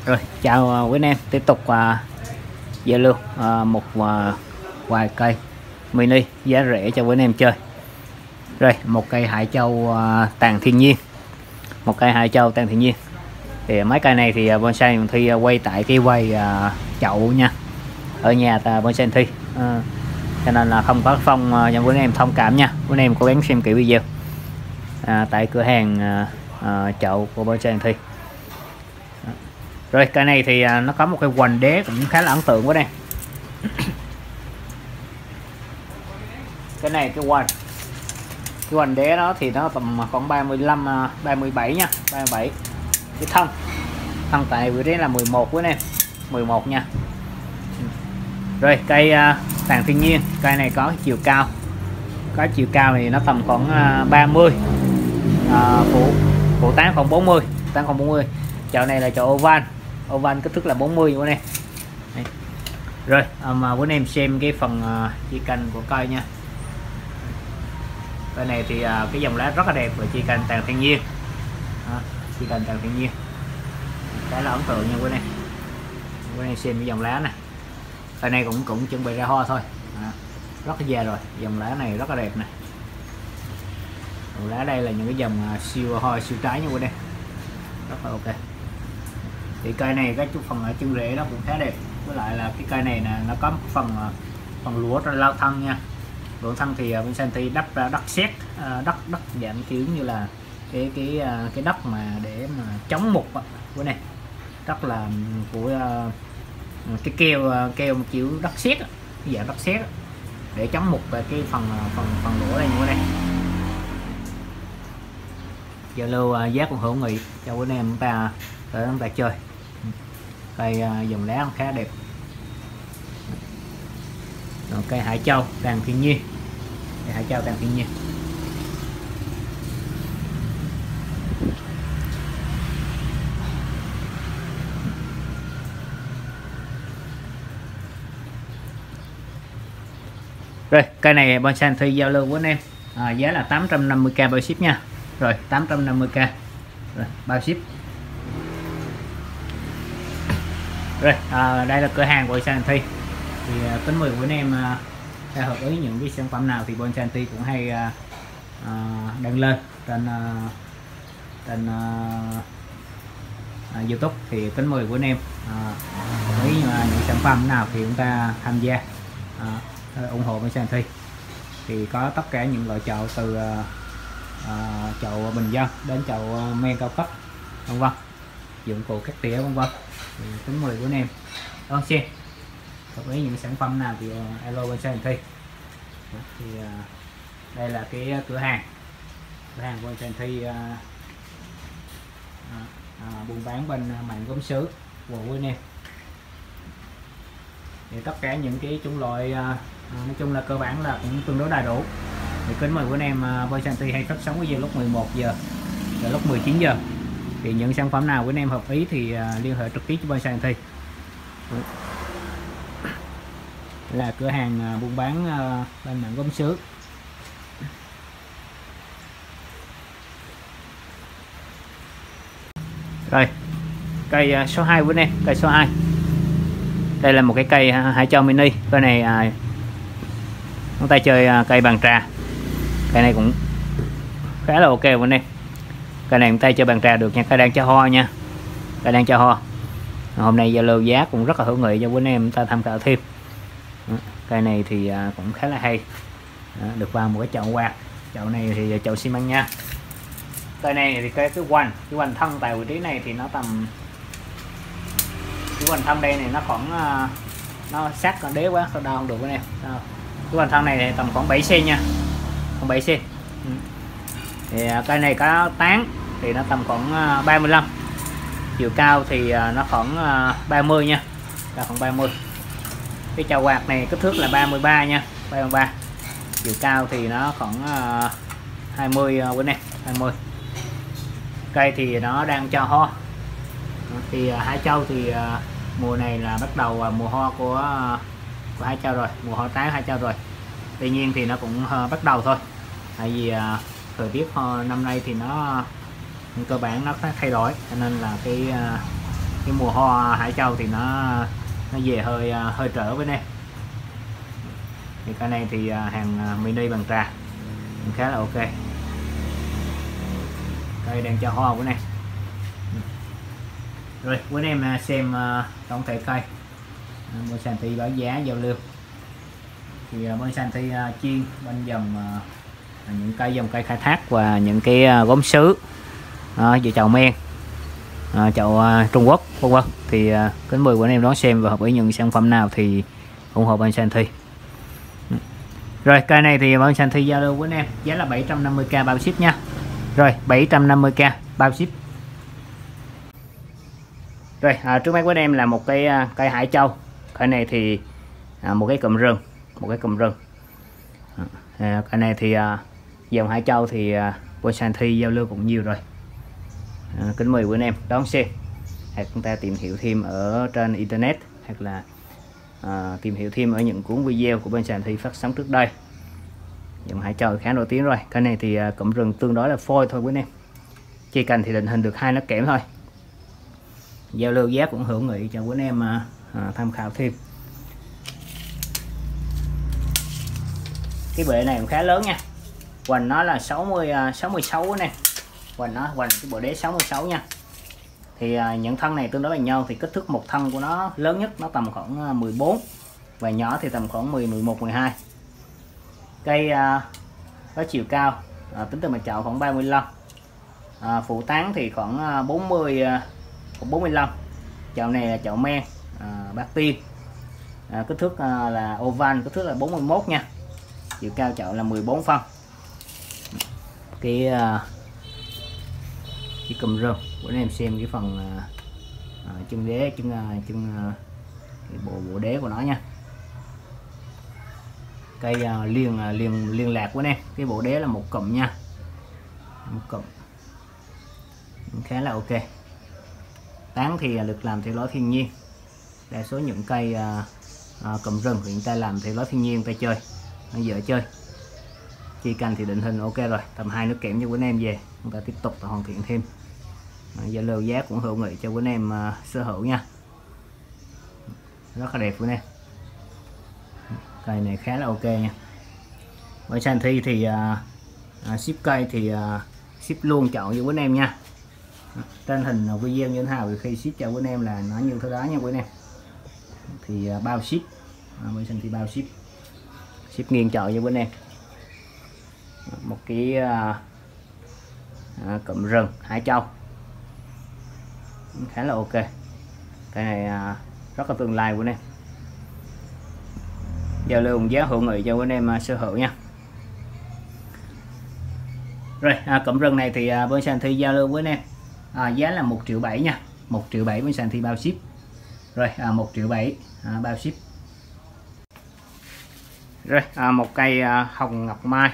Rồi chào quý anh em, tiếp tục giao lưu một vài cây mini giá rẻ cho quý anh em chơi. Rồi một cây hải châu tàn thiên nhiên, một cây hải châu tàn thiên nhiên. Thì mấy cây này thì bonsai Huyền Thi quay tại cái quay chậu nha, ở nhà bonsai Huyền Thi, cho nên là không có phong cho quý anh em thông cảm nha. Quý anh em cố gắng xem kỹ video tại cửa hàng chậu của bonsai Huyền Thi. Rồi cây này thì nó có một cái hoành đế cũng khá là ấn tượng quá đây. Cái này cái hoành đế đó thì nó tầm khoảng 35 37 nha, 37. Cái thân tại vị trí là 11 với em, 11 nha. Rồi cây tàn thiên nhiên, cây này có chiều cao, thì nó tầm khoảng 30, phụ tán khoảng 40, tán khoảng 40. Chậu này là chậu oval kích thước là 40 của em. Rồi mà quý anh em xem cái phần chi cành của cây nha. Cây này thì cái dòng lá rất là đẹp và chi cành tàn thiên nhiên, chi cành tàn thiên nhiên khá là ấn tượng nha quý anh em xem cái dòng lá này. Cây này cũng chuẩn bị ra hoa thôi, rất là già rồi. Dòng lá này rất là đẹp này. Dòng lá đây là những cái dòng siêu hoa siêu trái nha quý anh em, rất là ok. Thì cây này cái phần ở chân rễ nó cũng khá đẹp, với lại là cái cây này nè, nó có một phần lúa ra lao thân nha. Lúa thân thì bên Santi đắp ra đất sét, đất dạng kiểu như là cái đất mà để mà chống mục của này, rất là của cái keo kiểu đất sét, dạng đất sét để chống mục về cái phần lúa đây như thế này. Giao lưu giá cũng hữu nghị cho quý anh em chúng ta chơi. Cây dòng lá khá đẹp. Rồi, cây hải châu tàn thiên nhiên, cây hải châu tàn thiên nhiên. Rồi cây này bonsai Huyền Thi giao lưu với anh em, giá là 850k bao ship nha. Rồi 850k rồi bao ship. Rồi đây là cửa hàng bonsai Huyền Thi. Thì tính mời của anh em hợp ý những cái sản phẩm nào thì bonsai Huyền Thi cũng hay đăng lên trên YouTube. Thì tính mời của anh em ý những sản phẩm nào thì chúng ta tham gia ủng hộ bonsai Huyền Thi. Thì có tất cả những loại chậu từ chậu bình dân đến chậu men cao cấp vân vân, dụng cụ cắt tỉa vân vân. Tính mời của anh em đón xem hợp ý những sản phẩm nào thì alo bonsai Huyền Thi. Thì đây là cái cửa hàng bonsai Huyền Thi buôn bán bên mạng gốm sứ của quý anh em. Thì tất cả những cái chủng loại nói chung là cơ bản là cũng tương đối đầy đủ. Thì kính mời quý anh em bonsai Huyền Thi hay phát sóng vào lúc 11 giờ và lúc 19 giờ. Thì những sản phẩm nào quý anh em hợp ý thì liên hệ trực tiếp với bonsai Huyền Thi. Là cửa hàng buôn bán bên mạng gốm sứ. Rồi cây số 2 của anh em, cây số 2. Đây là một cái cây hải châu mini. Cây này chúng ta chơi cây bàn trà. Cây này cũng khá là ok của anh em. Cây này chúng ta chơi bàn trà được nha. Cây đang cho hoa nha, cây đang cho hoa. Hôm nay giao lưu giá cũng rất là hữu nghị cho quý anh em chúng ta tham khảo thêm. Cây này thì cũng khá là hay. Được vào một cái chậu quạt. Chậu này thì chậu xi măng nha. Cây này thì cái hoành thân tại vị trí này thì nó tầm, cái hoành thân đây này nó khoảng nó sát con đế quá, sao đau không được với em. Cái hoành thân này thì tầm khoảng 7 cm nha, khoảng 7 cm. Thì cây này có tán thì nó tầm khoảng 35, chiều cao thì nó khoảng 30 nha, là khoảng 30. Cái chậu quạt này kích thước là 33 nha, 33. Chiều cao thì nó khoảng 20 bên này, 20. Cây thì nó đang cho hoa. Thì hải châu thì mùa này là bắt đầu mùa hoa của hải châu rồi, mùa hoa tán hải châu rồi. Tuy nhiên thì nó cũng bắt đầu thôi. Tại vì thời tiết năm nay thì nó cơ bản nó thay đổi, cho nên là cái cái mùa hoa Hải Châu thì nó về hơi trễ với em. Thì cái này thì hàng mini bằng trà khá là ok. Cây đang cho hoa với em. Rồi với em xem tổng thể cây Monsanto báo giá giao lưu. Thì Monsanto chuyên bên dòng những cây dòng cây khai thác và những cái gốm sứ về chậu men, chậu Trung Quốc vân vân. Thì kính mời quý anh em đón xem và hợp với những sản phẩm nào thì ủng hộ Monsanto. Rồi cây này thì Monsanto giao lưu với anh em giá là 750k bao ship nha. Rồi 750k bao ship. Rồi trước mắt với anh em là một cái cây Hải Châu. Cây này thì một cái cụm rừng, cái này thì dòng Hải Châu thì Monsanto giao lưu cũng nhiều rồi. Kính mời quý anh em đón xem, hoặc chúng ta tìm hiểu thêm ở trên internet, hoặc là tìm hiểu thêm ở những cuốn video của Monsanto phát sóng trước đây. Dòng Hải Châu khá nổi tiếng rồi. Cái này thì cụm rừng tương đối là phôi thôi quý anh em, chỉ cần thì định hình được 2 nấc kẽm thôi. Giao lưu giá cũng hữu nghị cho quý anh em tham khảo thêm. Cái bệ này cũng khá lớn nha, hoành nó là 66 nè, hoành cái bộ đế 66 nha. Thì những thân này tương đối bằng nhau, thì kích thước một thân của nó lớn nhất nó tầm khoảng 14 và nhỏ thì tầm khoảng 10, 11, 12. Cây có chiều cao tính từ mặt chậu khoảng 35, phụ tán thì khoảng 40, 45. Chậu này là chậu men bát tiên, kích thước là oval, kích thước là 41 nha. Chiều cao chậu là 14 phân. Cái cụm rơm của anh em xem cái phần chân đế, cái bộ đế của nó nha. Cây liên lạc của anh em, cái bộ đế là một cụm nha, một cụm khá là ok. Tán thì được làm theo lối thiên nhiên. Đa số những cây cụm rừng thì người ta làm theo lối thiên nhiên, người ta chơi nó dễ chơi. Chi cành thì định hình ok rồi, tầm 2 nước kẽm cho quý anh em về chúng ta tiếp tục hoàn thiện thêm. Giao lưu giá cũng hữu nghị cho quý anh em sở hữu nha, rất là đẹp quý anh em. Cây này khá là ok nha. Với Monsanto thì ship cây thì ship luôn chậu cho quý anh em nha. Trên hình video như thế nào thì khi ship cho quý anh em là nó như thế đó nha quý anh em. Thì bao ship, Monsanto bao ship nghiêng chậu cho quý anh em. Một cái cụm rừng Hải Châu khá là ok. Cái này rất là tương lai của anh em. Giao lưu giá hữu nghị cho quý anh em sở hữu nha. Rồi cụm rừng này thì Monsanto giao lưu với anh em giá là 1,7 triệu nha, 1,7 triệu Monsanto bao ship. Rồi 1,7 triệu bao ship. Rồi một cây hồng ngọc mai,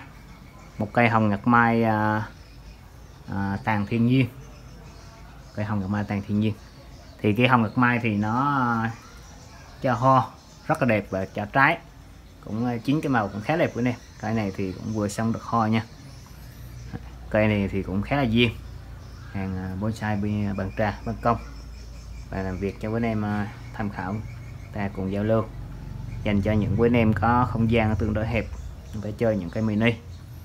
tàn thiên nhiên. Cây hồng ngọc mai tàn thiên nhiên thì cái hồng ngọc mai thì nó cho hoa rất là đẹp và cho trái cũng chín, cái màu cũng khá đẹp của anh em. Cây này thì cũng vừa xong được hoa nha. Cây này thì cũng khá là duyên, hàng bonsai bằng trà ban công và làm việc cho quý anh em tham khảo, ta cùng giao lưu dành cho những quý anh em có không gian tương đối hẹp để chơi những cây mini.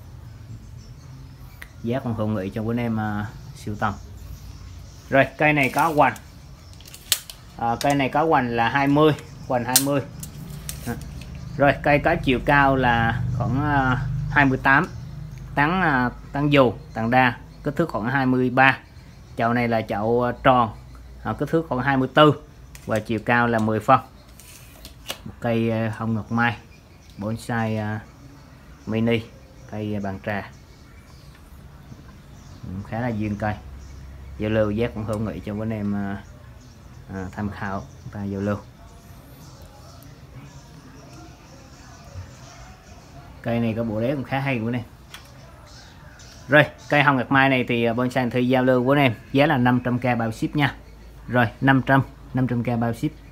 Giá còn hữu nghị cho quý anh em sưu tầm. Rồi cây này có hoành, cây này có hoành là 20, hoành 20. Rồi cây có chiều cao là khoảng 28, tán dù tán đa, kích thước khoảng 23. Chậu này là chậu tròn, kích thước khoảng 24 và chiều cao là 10 phân. Một cây hồng ngọc mai bonsai mini, cây bàn trà khá là duyên cây. Giao lưu giá cũng hữu nghị cho quý anh em tham khảo và giao lưu. Cây này có bộ đế cũng khá hay của anh em. Rồi cây hồng ngọc mai này thì Monsanto giao lưu của anh em giá là 500k bao ship nha. Rồi 500k bao ship.